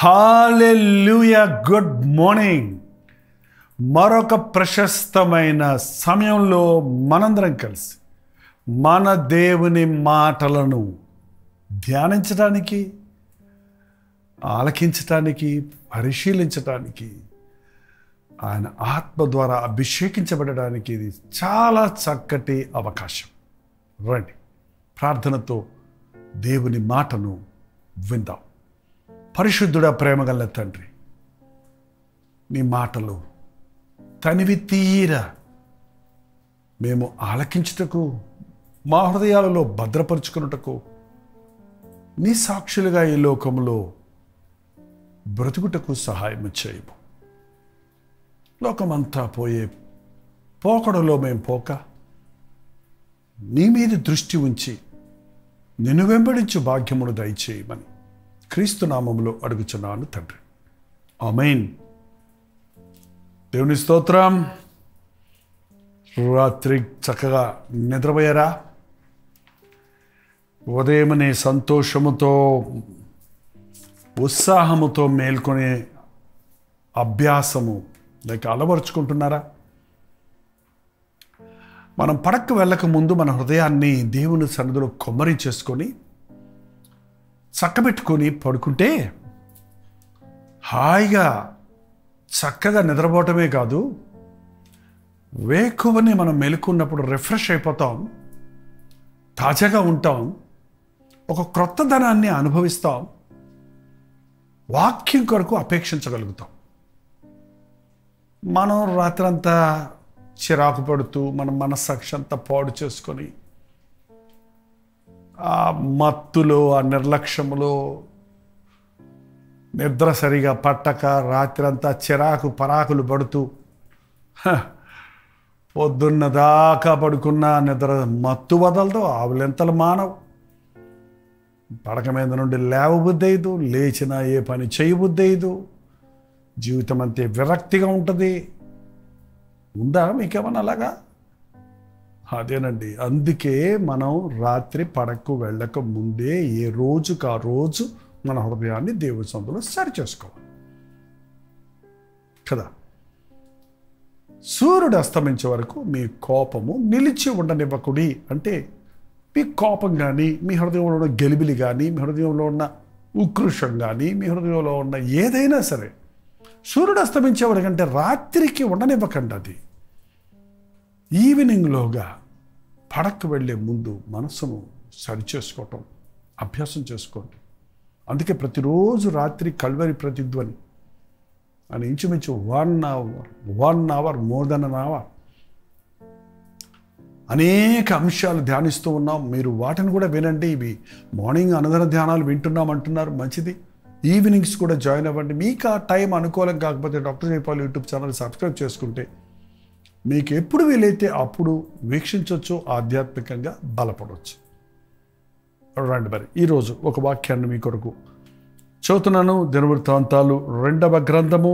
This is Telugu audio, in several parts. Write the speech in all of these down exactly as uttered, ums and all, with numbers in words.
హల్లెలూయా, గుడ్ మార్నింగ్. మరొక ప్రశస్తమైన సమయంలో మనందరం కలిసి మన దేవుని మాటలను ధ్యానించడానికి, ఆలకించటానికి, పరిశీలించటానికి, ఆయన ఆత్మ ద్వారా అభిషేకించబడడానికి ఇది చాలా చక్కటి అవకాశం. రండి, ప్రార్థనతో దేవుని మాటను విందాం. పరిశుద్ధుడా, ప్రేమగల తండ్రి, నీ మాటలు తనివి తీరా మేము ఆలకించుటకు, మా హృదయాలలో భద్రపరుచుకున్నటకు, నీ సాక్షులుగా ఈ లోకంలో బ్రతుకుటకు సహాయం చేయము. లోకమంతా పోయే పోకడలో మేము పోక నీ మీద దృష్టి ఉంచి నిన్ను వెంబడించు భాగ్యమును దయచేయమని క్రీస్తు నామములో అడుగుచున్నాను తండ్రి, ఆమేన్. దేవుని స్తోత్రం. రాత్రి చక్కగా నిద్రపోయారా? ఉదయమనే సంతోషముతో, ఉత్సాహముతో మేల్కొనే అభ్యాసము లేక అలవరుచుకుంటున్నారా? మనం పడక వెళ్ళక ముందు మన హృదయాన్ని దేవుని సన్నిధిలో కొమ్మరి చేసుకొని చక్కబెట్టుకొని పడుకుంటే హాయిగా చక్కగా నిద్రపోవటమే కాదు, వేకువని మనం మెలుకున్నప్పుడు రిఫ్రెష్ అయిపోతాం, తాజాగా ఉంటాం, ఒక క్రొత్త ధనాన్ని అనుభవిస్తాం, వాక్యం కొరకు అపేక్షించగలుగుతాం. మనం రాత్రంతా చిరాకు పడుతూ మన మనస్సాక్షి అంతా పాడు చేసుకొని ఆ మత్తులో, ఆ నిర్లక్ష్యములో, నిద్ర సరిగా పట్టక రాత్రి అంతా చిరాకు పరాకులు పడుతూ పొద్దున్న దాకా పడుకున్న నిద్ర మత్తు వదలదు, ఆవులెంతలు మానవు, పడక మీద నుండి లేవబుద్ధి అయ్యదు, లేచిన ఏ పని చేయబుద్ధి అయ్యదు, జీవితం అంతే విరక్తిగా ఉంటుంది. ఉందా మీకేమన్నా అలాగా? అదేనండి, అందుకే మనం రాత్రి పడకు వెళ్ళక ముందే ఏ రోజుకు ఆ రోజు మన హృదయాన్ని దేవుని సన్నిధిలో సరి చేసుకోవాలి కదా. సూర్యుడు అస్తమించే వరకు మీ కోపము నిలిచి ఉండనివ్వకుడి అంటే, మీ కోపం కానీ, మీ హృదయంలో ఉన్న గెలిబిలి కానీ, మీ హృదయంలో ఉన్న ఉక్రోషం కానీ, మీ హృదయంలో ఉన్న ఏదైనా సరే సూర్యుడు అస్తమించే వరకు అంటే రాత్రికి ఉండనివ్వకండి. అది ఈవినింగ్లోగా పడకు వెళ్ళే ముందు మనసును సరిచేసుకోవటం అభ్యాసం చేసుకోండి. అందుకే ప్రతిరోజు రాత్రి కల్వరి ప్రతిధ్వని అని ఇంచుమించు one hour one hour more than an hour అనేక అంశాలు ధ్యానిస్తూ ఉన్నాం. మీరు వాటిని కూడా వినండి. ఇవి మార్నింగ్ అనుదిన ధ్యానాలు వింటున్నాం అంటున్నారు, మంచిది. ఈవినింగ్స్ కూడా జాయిన్ అవ్వండి. మీకు ఆ టైం అనుకూలం కాకపోతే doctor Jayapal YouTube channel subscribe చేసుకుంటే మీకు ఎప్పుడు వీలైతే అప్పుడు వీక్షించవచ్చు, ఆధ్యాత్మికంగా బలపడవచ్చు. రండి మరి ఈరోజు ఒక వాక్యాన్ని మీ కొరకు చదువుతున్నాను. దినవృత్తాంతాలు రెండవ గ్రంథము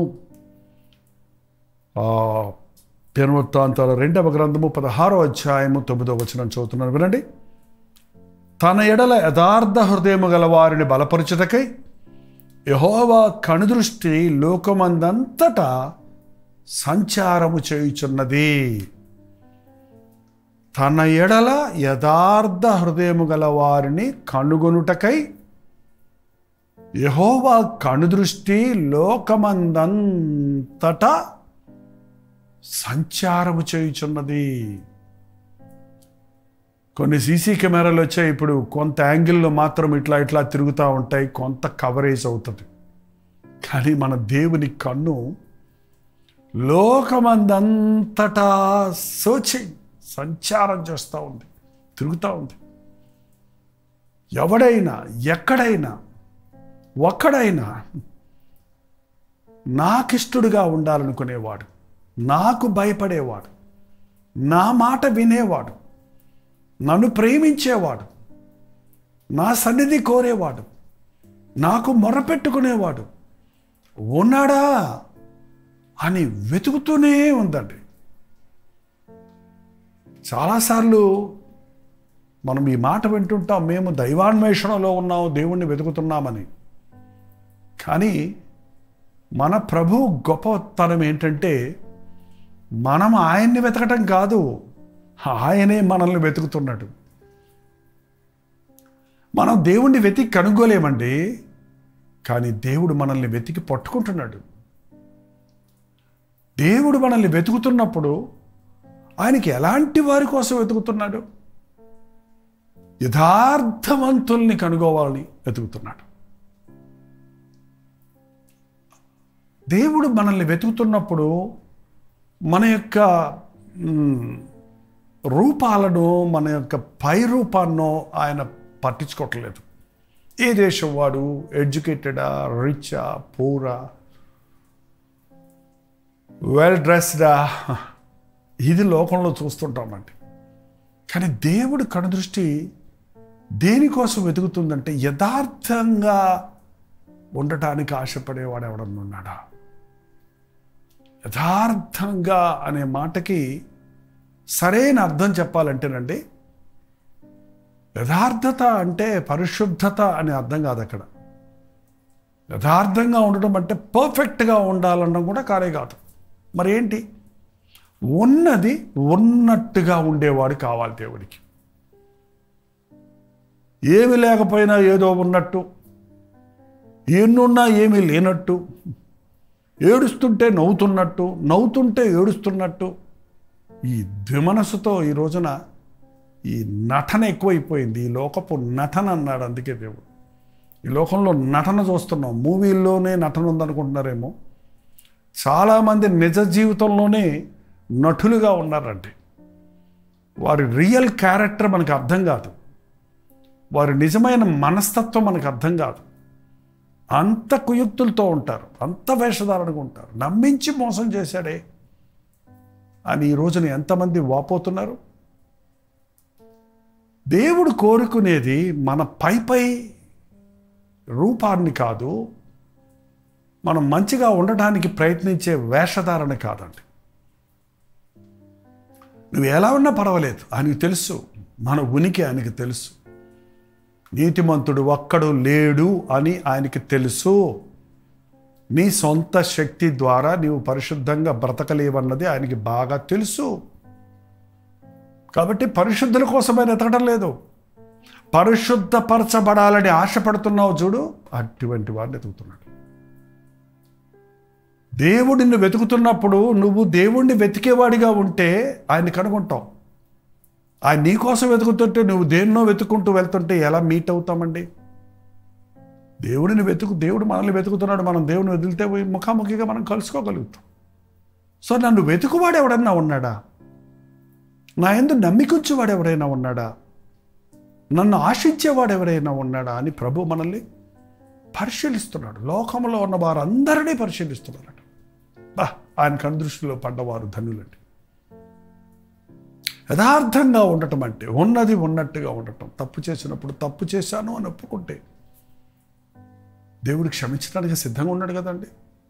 దినవృత్తాంతాలు రెండవ గ్రంథము పదహారో అధ్యాయము తొమ్మిదో వచనం చదువుతున్నాను, వినండి. తన ఎడల యథార్థ హృదయము గల వారిని బలపరచుటకై యెహోవా కనుదృష్టి లోకమందంతటా సంచారము చేయుచున్నది. తన ఎడల యథార్థ హృదయము గల వారిని కనుగొనుటకై యెహోవా కనుదృష్టి లోకమందంతటా సంచారము చేయుచున్నది. కొన్ని సీసీ కెమెరాలు వచ్చాయి ఇప్పుడు, కొంత యాంగిల్లో మాత్రం ఇట్లా ఇట్లా తిరుగుతూ ఉంటాయి, కొంత కవరేజ్ అవుతుంది. కానీ మన దేవుని కన్ను లోకమందంతటా సోచి సంచారం చేస్తూ ఉంది, తిరుగుతూ ఉంది. ఎవడైనా ఎక్కడైనా ఒక్కడైనా నాకిష్టుడుగా ఉండాలనుకునేవాడు, నాకు భయపడేవాడు, నా మాట వినేవాడు, నన్ను ప్రేమించేవాడు, నా సన్నిధి కోరేవాడు, నాకు మొరపెట్టుకునేవాడు ఉన్నాడా అని వెతుకుతూనే ఉందండి. చాలాసార్లు మనం ఈ మాట వింటుంటాం, మేము దైవాన్వేషణలో ఉన్నాం, దేవుణ్ణి వెతుకుతున్నామని. కానీ మన ప్రభు గొప్పతనం ఏంటంటే మనం ఆయన్ని వెతకటం కాదు, ఆయనే మనల్ని వెతుకుతున్నాడు. మనం దేవుణ్ణి వెతికి కనుగోలేమండి, కానీ దేవుడు మనల్ని వెతికి పట్టుకుంటున్నాడు. దేవుడు మనల్ని వెతుకుతున్నప్పుడు ఆయనకి ఎలాంటి వారి కోసం వెతుకుతున్నాడు? యథార్థవంతుల్ని కనుగోవాలని వెతుకుతున్నాడు. దేవుడు మనల్ని వెతుకుతున్నప్పుడు మన యొక్క రూపాలను, మన యొక్క పై రూపాన్నో ఆయన పట్టించుకోవట్లేదు. ఏ దేశం వాడు, ఎడ్యుకేటెడా, రిచా, పూరా, వెల్ డ్రెస్డా, ఇది లోకంలో చూస్తుంటామండి. కానీ దేవుడు కనుదృష్టి దేనికోసం వెతుకుతుందంటే యథార్థంగా ఉండటానికి ఆశపడేవాడు ఎవడన్నా ఉన్నాడా? యథార్థంగా అనే మాటకి సరైన అర్థం చెప్పాలంటేనండి, యథార్థత అంటే పరిశుద్ధత అనే అర్థం కాదు అక్కడ. యథార్థంగా ఉండడం అంటే పర్ఫెక్ట్గా ఉండాలనడం కూడా కానే కాదు. మరి ఏంటి? ఉన్నది ఉన్నట్టుగా ఉండేవాడు కావాలి దేవుడికి. ఏమి లేకపోయినా ఏదో ఉన్నట్టు, ఎన్నున్నా ఏమీ లేనట్టు, ఏడుస్తుంటే నవ్వుతున్నట్టు, నవ్వుతుంటే ఏడుస్తున్నట్టు, ఈ ద్విమనస్సుతో ఈ రోజున ఈ నటన ఎక్కువైపోయింది. ఈ లోకపు నటన అన్నాడు అందుకే దేవుడు. ఈ లోకంలో నటన చూస్తున్నాం. మూవీల్లోనే నటన ఉందనుకుంటున్నారేమో. చాలామంది నిజ జీవితంలోనే నటులుగా ఉన్నారంటే వారి రియల్ క్యారెక్టర్ మనకు అర్థం కాదు, వారి నిజమైన మనస్తత్వం మనకు అర్థం కాదు. అంత కుయుక్తులతో ఉంటారు, అంత వేషధారణగా ఉంటారు. నమ్మించి మోసం చేశాడే అని ఈ రోజున ఎంతమంది వాపోతున్నారు. దేవుడు కోరుకునేది మన పై పై రూపాన్ని కాదు, మనం మంచిగా ఉండటానికి ప్రయత్నించే వేషధారణ కాదండి. నువ్వు ఎలా ఉన్నా పర్వాలేదు, ఆయనకు తెలుసు, మన ఉనికి ఆయనకి తెలుసు. నీతిమంతుడు ఒక్కడు లేడు అని ఆయనకి తెలుసు. నీ సొంత శక్తి ద్వారా నీవు పరిశుద్ధంగా బ్రతకలేవన్నది ఆయనకి బాగా తెలుసు. కాబట్టి పరిశుద్ధుల కోసమైన ఎతకడం లేదు, పరిశుద్ధపరచబడాలని ఆశపడుతున్నావు చూడు, అటువంటి వాడిని ఎతుకుతున్నాడు. దేవుడిని వెతుకుతున్నప్పుడు నువ్వు దేవుణ్ణి వెతికేవాడిగా ఉంటే ఆయన్ని కనుగొంటావు. ఆయన నీ కోసం వెతుకుతుంటే నువ్వు దేన్నో వెతుకుంటూ వెళ్తుంటే ఎలా మీట్ అవుతామండి? దేవుడిని వెతుకు, దేవుడు మనల్ని వెతుకుతున్నాడు, మనం దేవుని వదిలితే పోయి ముఖాముఖిగా మనం కలుసుకోగలుగుతాం. సో నన్ను వెతుకువాడు ఎవడన్నా ఉన్నాడా? నా యందు నమ్మికుంచేవాడు ఎవరైనా ఉన్నాడా? నన్ను ఆశించేవాడు ఎవరైనా ఉన్నాడా అని ప్రభు మనల్ని పరిశీలిస్తున్నాడు. లోకంలో ఉన్న వారందరినీ పరిశీలిస్తున్నాడు. బా, ఆయన కనుదృష్టిలో పడ్డవారు ధన్యులండి. యథార్థంగా ఉండటం అంటే ఉన్నది ఉన్నట్టుగా ఉండటం. తప్పు చేసినప్పుడు తప్పు చేశాను అని ఒప్పుకుంటే దేవుడు క్షమించడానికి సిద్ధంగా ఉన్నాడు కదండి.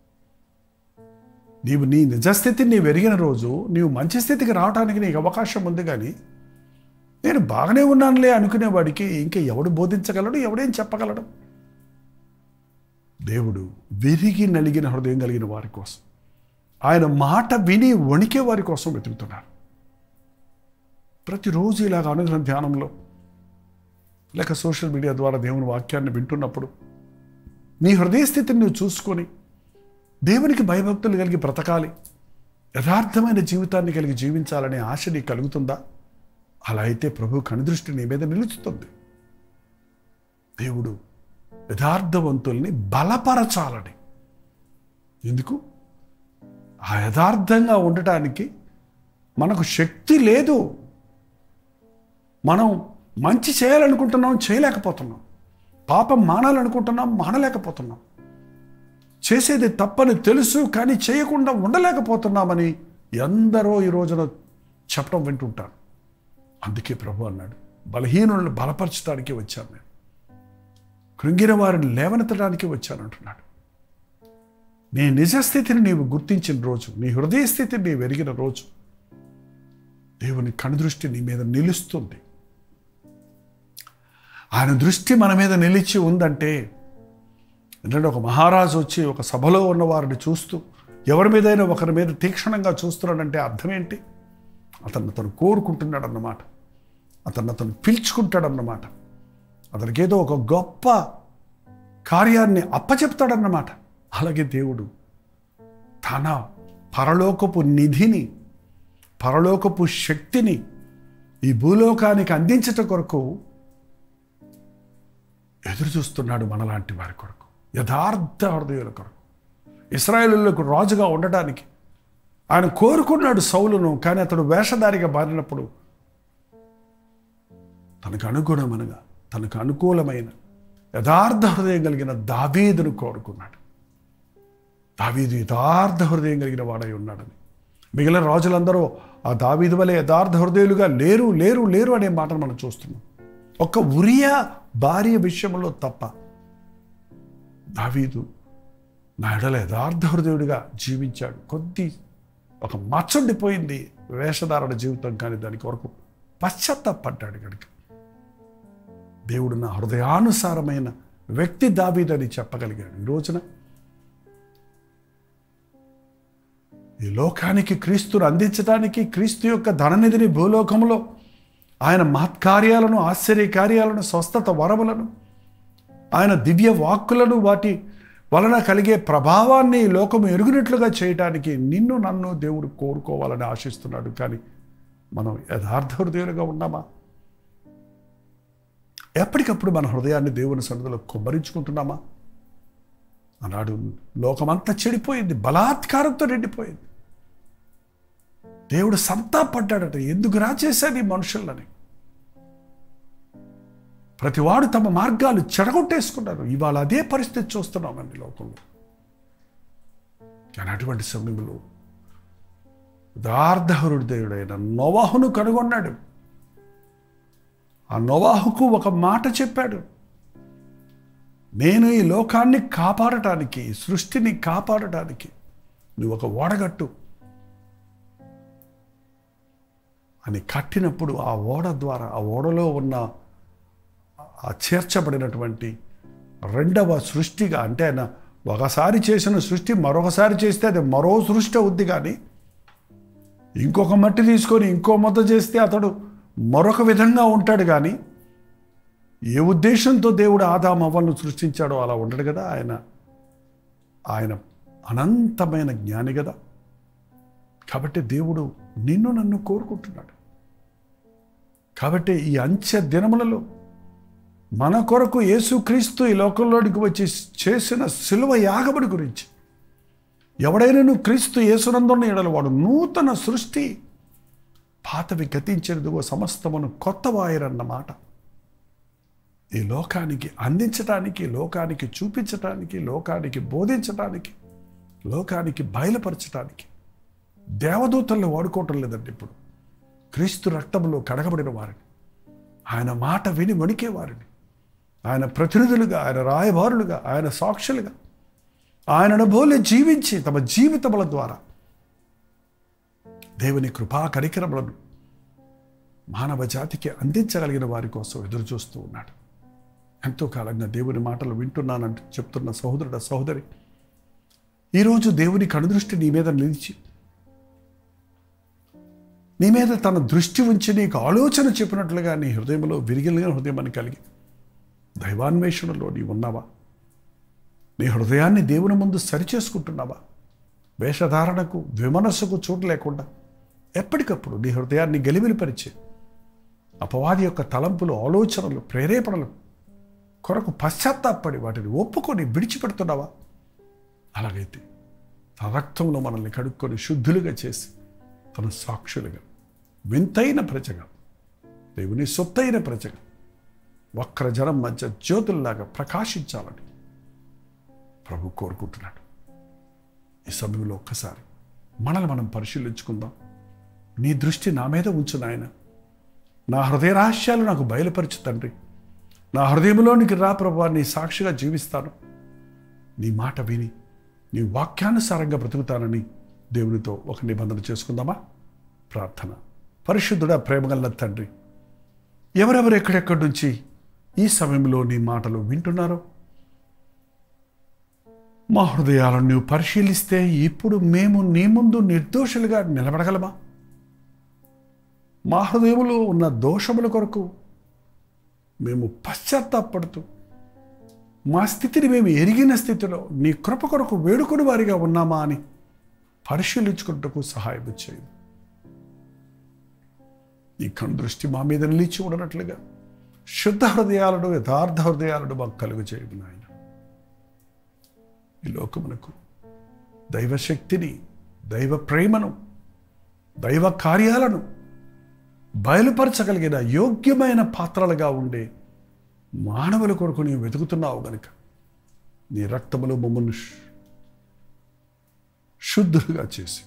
నీవు నీ నిజస్థితిని నీవు ఎరిగిన రోజు నీవు మంచి స్థితికి రావడానికి నీకు అవకాశం ఉంది. కానీ నేను బాగానే ఉన్నానులే అనుకునేవాడికి ఇంకా ఎవడు బోధించగలడు, ఎవడేం చెప్పగలడు? దేవుడు విరిగి నలిగిన హృదయం కలిగిన వారి కోసం, ఆయన మాట విని వణికే వారి కోసం వెతుకుతున్నారు. ప్రతిరోజు ఇలాగ అనుగ్రహం ధ్యానంలో లేక సోషల్ మీడియా ద్వారా దేవుని వాక్యాన్ని వింటున్నప్పుడు నీ హృదయ స్థితిని నువ్వు చూసుకొని దేవునికి భయభక్తులు కలిగి బ్రతకాలి, యథార్థమైన జీవితాన్ని కలిగి జీవించాలనే ఆశ నీకు కలుగుతుందా? అలా అయితే ప్రభు కనుదృష్టి నీ మీద నిలుచుతుంది. దేవుడు యథార్థవంతుల్ని బలపరచాలని. ఎందుకు? ఆ యథార్థంగా ఉండటానికి మనకు శక్తి లేదు. మనం మంచి చేయాలనుకుంటున్నాం, చేయలేకపోతున్నాం. పాపం మానాలనుకుంటున్నాం, మానలేకపోతున్నాం. చేసేది తప్పని తెలుసు కానీ చేయకుండా ఉండలేకపోతున్నామని ఎందరో ఈ రోజున చెప్పడం వింటుంటారు. అందుకే ప్రభు అన్నాడు, బలహీనులను బలపరచడానికి వచ్చాను, నేను కృంగిన వారిని లేవనెత్తడానికి వచ్చాను అంటున్నాడు. నీ నిజస్థితిని నీవు గుర్తించిన రోజు, నీ హృదయ స్థితిని నీవు ఎరిగిన రోజు దేవుని కనుదృష్టి నీ మీద నిలుస్తుంది. ఆయన దృష్టి మన మీద నిలిచి ఉందంటే ఎందుకంటే ఒక మహారాజు వచ్చి ఒక సభలో ఉన్న వారిని చూస్తూ ఎవరి మీదైనా ఒకరి మీద తీక్షణంగా చూస్తున్నాడంటే అర్థం ఏంటి? అతను అతను కోరుకుంటున్నాడన్నమాట, అతను అతను పిలుచుకుంటాడన్నమాట, అతనికి ఏదో ఒక గొప్ప కార్యాన్ని అప్పచెప్తాడన్నమాట. అలాగే దేవుడు తన పరలోకపు నిధిని, పరలోకపు శక్తిని ఈ భూలోకానికి అందించటం కొరకు ఎదురు చూస్తున్నాడు, మనలాంటి వారి కొరకు, యథార్థ హృదయుల కొరకు. ఇశ్రాయేలులకు రాజుగా ఉండడానికి ఆయన కోరుకున్నాడు సౌలును. కానీ అతడు వేషధారిగా మారినప్పుడు తనకు అనుగుణమనగా, తనకు అనుకూలమైన యథార్థ హృదయం కలిగిన దావీదును కోరుకున్నాడు. దావీదు యథార్థ హృదయం కలిగిన వాడై ఉన్నాడని. మిగిలిన రాజులందరూ ఆ దావీదు వలె యథార్థ హృదయులుగా లేరు లేరు లేరు అనే మాటను మనం చూస్తున్నాం. ఒక్క ఉరియా భార్య విషయంలో తప్ప దావీదు నా ఎడల యథార్థ హృదయుడిగా జీవించాడు. కొద్ది ఒక మచ్చుండిపోయింది వేషధారణ జీవితం, కానీ దానికి వరకు పశ్చాత్తాపడ్డాడు కనుక దేవుడు నా హృదయానుసారమైన వ్యక్తి దావీదని చెప్పగలిగాడు. ఈ రోజున ఈ లోకానికి క్రీస్తును అందించడానికి, క్రీస్తు యొక్క ధననిధిని భూలోకంలో ఆయన మహత్కార్యాలను, ఆశ్చర్య కార్యాలను, స్వస్థత వరములను, ఆయన దివ్య వాక్కులను, వాటి వలన కలిగే ప్రభావాన్ని లోకము ఎరుగునట్లుగా చేయడానికి నిన్ను నన్ను దేవుడు కోరుకోవాలని ఆశిస్తున్నాడు. కానీ మనం యథార్థ హృదయులుగా ఉన్నామా? ఎప్పటికప్పుడు మన హృదయాన్ని దేవుని సన్నిధిలో కుమ్మరించుకుంటున్నామా? ఆనాడు లోకమంతా చెడిపోయింది, బలాత్కారంతో నిండిపోయింది. దేవుడు సంతాపడ్డాడట, ఎందుకు రాచేశాడు ఈ మనుషులని. ప్రతివాడు తమ మార్గాలు చెడగొట్టేసుకున్నారు. ఇవాళ అదే పరిస్థితి చూస్తున్నామండి లోకంలో. కానీ అటువంటి సమయంలో యథార్థ హృదయుడైన నోవాహును కనుగొన్నాడు. ఆ నోవాహుకు ఒక మాట చెప్పాడు, నేను ఈ లోకాన్ని కాపాడటానికి, సృష్టిని కాపాడటానికి నువ్వు ఒక ఓడగట్టు అని కట్టినప్పుడు ఆ ఓడ ద్వారా, ఆ ఓడలో ఉన్న ఆ చేర్చబడినటువంటి రెండవ సృష్టిగా, అంటే ఆయన ఒకసారి చేసిన సృష్టి మరొకసారి చేస్తే అది మరో సృష్టి అవుద్ది. కానీ ఇంకొక మట్టి తీసుకొని ఇంకో మొత్త చేస్తే అతడు మరొక విధంగా ఉంటాడు. కానీ ఏ ఉద్దేశంతో దేవుడు ఆదాము అవ్వను సృష్టించాడో అలా ఉండడు కదా. ఆయన ఆయన అనంతమైన జ్ఞాని కదా. కాబట్టి దేవుడు నిన్ను నన్ను కోరుకుంటున్నాడు. కాబట్టి ఈ అంచె దినములలో మన కొరకు యేసుక్రీస్తు ఈ లోకంలోనికి వచ్చి చేసిన శిలువ యాగముడి గురించి, ఎవడైనా క్రీస్తు యేసునందున్న ఎడల వాడు నూతన సృష్టి, పాతవి గతించినదిగో సమస్తమును కొత్తవాయరన్నమాట. ఈ లోకానికి అందించటానికి, లోకానికి చూపించటానికి, లోకానికి బోధించటానికి, లోకానికి బయలుపరచటానికి దేవదూతల్ని వాడుకోవటం లేదండి. ఇప్పుడు క్రీస్తు రక్తంలో కడగబడిన వారిని, ఆయన మాట విని వణికే వారిని, ఆయన ప్రతినిధులుగా, ఆయన రాయబారులుగా, ఆయన సాక్షులుగా, ఆయనను బోలే జీవించి తమ జీవితముల ద్వారా దేవుని కృపా కనికరములను మానవ జాతికి అందించగలిగిన వారి కోసం ఎదురు చూస్తూ ఉన్నాడు. ఎంతో కాలంగా దేవుని మాటలు వింటున్నానంటూ చెప్తున్న సహోదరుడ, సహోదరి, ఈరోజు దేవుని కనుదృష్టి నీ మీద నిలిచి, నీ మీద తన దృష్టి ఉంచి నీకు ఆలోచన చెప్పినట్లుగా నీ హృదయంలో విరిగిన హృదయాన్ని కలిగి దైవాన్వేషణలో నీ ఉన్నావా? నీ హృదయాన్ని దేవుని ముందు సరిచేసుకుంటున్నావా? వేషధారణకు, విమనస్సుకు చోటు లేకుండా ఎప్పటికప్పుడు నీ హృదయాన్ని గలిబిలిపరిచే అపవాది యొక్క తలంపులు, ఆలోచనలు, ప్రేరేపణలు కొరకు పశ్చాత్తాపడి వాటిని ఒప్పుకొని విడిచిపెడుతున్నావా? అలాగైతే తన రక్తంలో మనల్ని కడుక్కొని శుద్ధులుగా చేసి తన సాక్షులుగా, వింతైన ప్రజగా, దేవుని సొత్తైన ప్రజగా, వక్ర జనం మధ్య జ్యోతుల్లాగా ప్రకాశించాలని ప్రభు కోరుకుంటున్నాడు. ఈ సమయంలో ఒక్కసారి మనల్ని మనం పరిశీలించుకుందాం. నీ దృష్టి నా మీద ఉంచు నాయన. నా హృదయ రహస్యాలు నాకు బయలుపరచు తండ్రి. నా హృదయంలోనికి రా ప్రభువా, నీ సాక్షిగా జీవిస్తాను. నీ మాట విని నీ వాక్యానుసారంగా బ్రతుకుతానని దేవునితో ఒక నిబంధన చేసుకుందామా? ప్రార్థన. పరిశుద్ధుడా, ప్రేమగల తండ్రి, ఎవరెవరు ఎక్కడెక్కడి నుంచి ఈ సమయంలో నీ మాటలు వింటున్నారో మా హృదయాలను నువ్వు పరిశీలిస్తే ఇప్పుడు మేము నీ ముందు నిర్దోషులుగా నిలబడగలమా? మా హృదయములో ఉన్న దోషముల కొరకు మేము పశ్చాత్తాపడుతూ మా స్థితిని మేము ఎరిగిన స్థితిలో నీ కృప కొరకు వేడుకొని వారిగా ఉన్నామా అని పరిశీలించుకుంటకు సహాయం చేయదు. నీ కను దృష్టి మా మీద నిలిచి ఉండనట్లుగా శుద్ధ హృదయాలను యథార్థ హృదయాలను మాకు కలుగు చేయదు నాయన. ఈ లోకమునకు దైవశక్తిని, దైవ ప్రేమను, దైవ కార్యాలను బయలుపరచగలిగిన యోగ్యమైన పాత్రలుగా ఉండే మానవుల కొరకు నీవు వెతుకుతున్నావు గనుక నీ రక్తములో మమ్మల్ని శుద్ధులుగా చేసి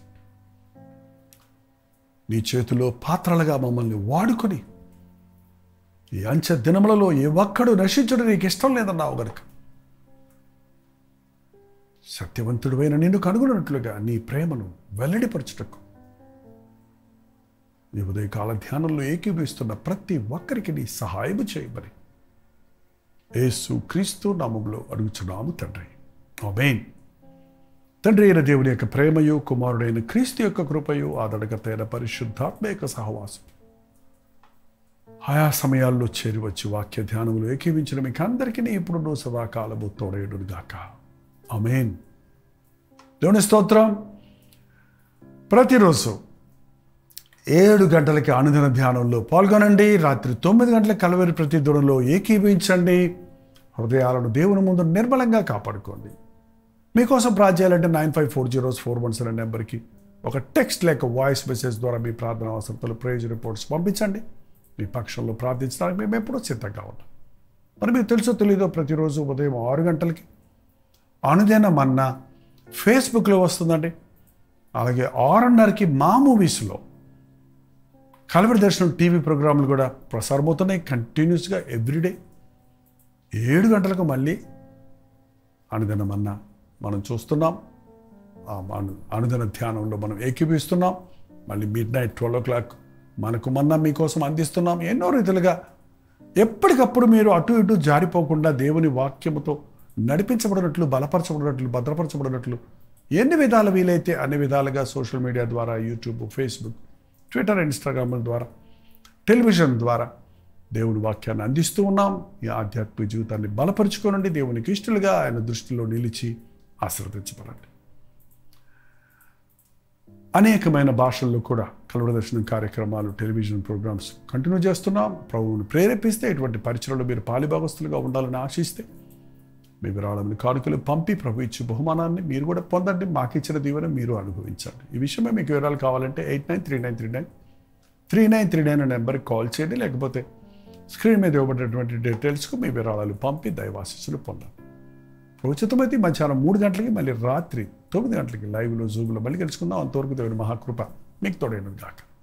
నీ చేతిలో పాత్రలుగా మమ్మల్ని వాడుకొని ఈ అంచె దినములలో ఏ ఒక్కడు నశించడం నీకు ఇష్టం లేదన్నావు గనుక సత్యవంతుడువైన నిన్ను కనుగొన్నట్లుగా నీ ప్రేమను వెల్లడిపరచుటకు నీ ఉదయకాల ధ్యానంలో ఏకీభవిస్తున్న ప్రతి ఒక్కరికి నీ సహాయము చేయమని యేసు క్రీస్తు నామములో అడుగుచున్నాము తండ్రి, ఆమేన్. తండ్రి అయిన దేవుని యొక్క ప్రేమయు, కుమారుడైన క్రీస్తు యొక్క కృపయు, ఆదరణకర్తైన పరిశుద్ధాత్మ యొక్క సహవాసం ఆయా సమయాల్లో చేరి వచ్చి వాక్య ధ్యానములు ఏకీవించిన మీకు అందరికీ ఇప్పుడు సదాకాలము తోడేయుడు గాక, ఆమేన్. దేవుని స్తోత్రం. ప్రతిరోజు ఏడు గంటలకి అనుదిన ధ్యానంలో పాల్గొనండి. రాత్రి తొమ్మిది గంటల కల్వరి ప్రతిధ్వనిలో ఏకీభవించండి. హృదయాలను దేవుని ముందు నిర్మలంగా కాపాడుకోండి. మీకోసం ప్రార్థన nine five four zeros four one seven నెంబర్కి ఒక టెక్స్ట్ లేక వాయిస్ మెసేజ్ ద్వారా మీ ప్రార్థన అవసరతలు, ప్రేజ్ రిపోర్ట్స్ పంపించండి. మీ పక్షంలో ప్రార్థించడానికి మేము ఎప్పుడూ సిద్ధంగా ఉంటాం. మరి మీకు తెలుసో తెలీదో ప్రతిరోజు ఉదయం ఆరు గంటలకి అనుదిన మన్నా ఫేస్బుక్లో వస్తుందండి. అలాగే ఆరున్నరకి మా మూవీస్లో కల్వరి దర్శనం టీవీ ప్రోగ్రాంలు కూడా ప్రసారమవుతున్నాయి కంటిన్యూస్గా ఎవ్రీడే. ఏడు గంటలకు మళ్ళీ అనుదిన మన్నా మనం చూస్తున్నాం. అనుదిన ధ్యానంలో మనం ఏకీభవిస్తున్నాం. మళ్ళీ midnight twelve o'clock మనకు మన్నా మీకోసం అందిస్తున్నాం. ఎన్నో రీతిలుగా ఎప్పటికప్పుడు మీరు అటు ఇటు జారిపోకుండా దేవుని వాక్యముతో నడిపించబడినట్లు, బలపరచబడినట్లు, భద్రపరచబడినట్లు ఎన్ని విధాలు వీలైతే అన్ని విధాలుగా సోషల్ మీడియా ద్వారా, యూట్యూబ్, ఫేస్బుక్, ట్విట్టర్, ఇన్స్టాగ్రామ్ ద్వారా, టెలివిజన్ ద్వారా దేవుని వాక్యాన్ని అందిస్తూ ఉన్నాం. ఈ ఆధ్యాత్మిక జీవితాన్ని బలపరుచుకోనండి. దేవునికి ఇష్టలుగా ఆయన దృష్టిలో నిలిచి ఆశీర్వదించబడండి. అనేకమైన భాషల్లో కూడా కల్వరి దర్శనం కార్యక్రమాలు, టెలివిజన్ ప్రోగ్రామ్స్ కంటిన్యూ చేస్తున్నాం. ప్రభువుని ప్రేరేపిస్తే ఇటువంటి పరిచయలో మీరు పాలిభాగస్తులుగా ఉండాలని ఆశిస్తే మీ విరాళములు, కానుకలు పంపి ప్రభు ఇచ్చే బహుమానాన్ని మీరు కూడా పొందండి. మాకు ఇచ్చిన దీవెన మీరు అనుభవించండి. ఈ విషయమే మీకు వివరాలు కావాలంటే eight nine three nine three nine three nine three nine నెంబర్కి కాల్ చేయండి. లేకపోతే స్క్రీన్ మీద ఇవ్వబడినటువంటి డీటెయిల్స్కు మీ విరాళాలు పంపి దైవాశీస్సులు పొందండి. ఉచితమైతే మధ్యాహ్నం మూడు గంటలకి మళ్ళీ రాత్రి తొమ్మిది గంటలకి లైవ్లో జూమ్లో మళ్ళీ కలుసుకుందాం. అంతవరకు దేవుని మహాకృప మీకు తోడైనది కాక.